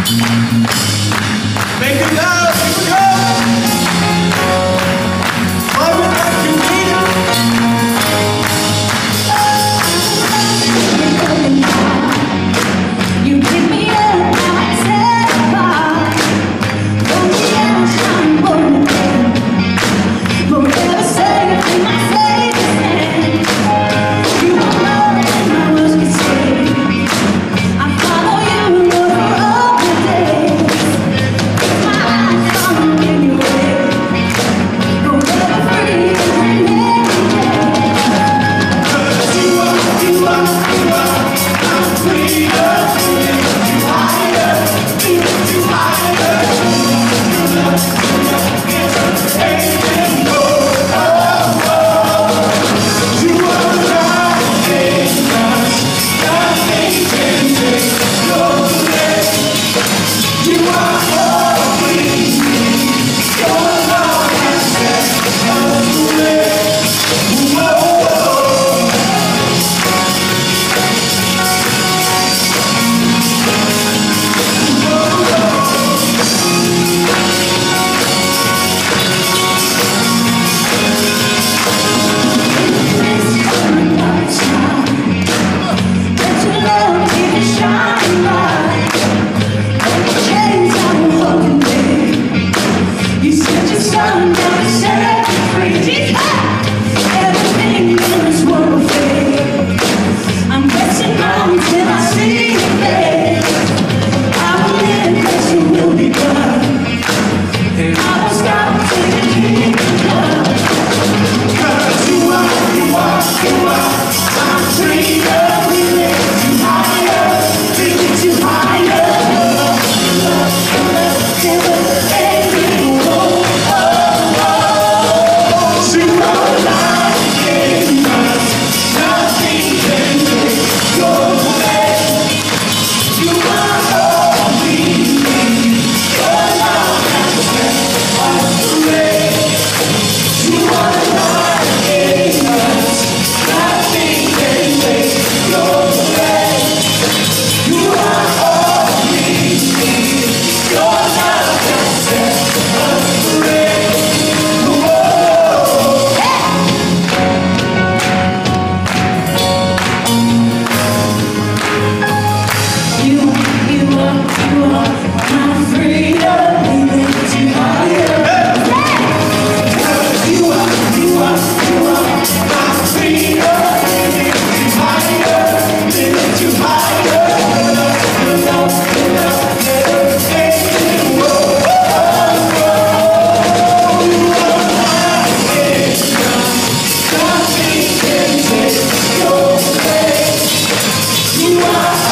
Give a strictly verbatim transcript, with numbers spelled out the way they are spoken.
Make it loud, here we go! Love it like you need it. You pick me up, now I set apart. Don't you ever shine for me. Won't ever say a thing I say to stand. You are more than my words can say. I follow you over all the days. If my eyes follow in your way, forever free and every day. 'Cause you are, you are, you are, I'm free to lift you higher, lift you higher. Your love, your love is amazing. Oh, oh, oh. You are nothing, nothing can take your place. You are all we need. Your love has set us free. Whoa, whoa. Let your love keep it shining bright. Let the chains I'm holding me. You sent your son down to set me free. Everything in this world will fade. I'm pressing on till I see your face. I will live, cause you will be done. And I will stop till you keep it done. 'Cause you are, you are, you are, I'm free to lift you higher, lift you higher. Your love, your love, your love, baby. Oh, oh, oh. You are nothing, nothing can take your place. You are all we need. Your love has set us free. You are nothing, nothing can take your place. You are all we need. Your love has set us free. Whoa. You, you are, you are my freedom. Lift you higher. You are, you are, you are my freedom. Lift you higher, lift you higher. Your love, your love, never fading. Whoa, whoa, whoa. You are nothing, nothing can take your place. You are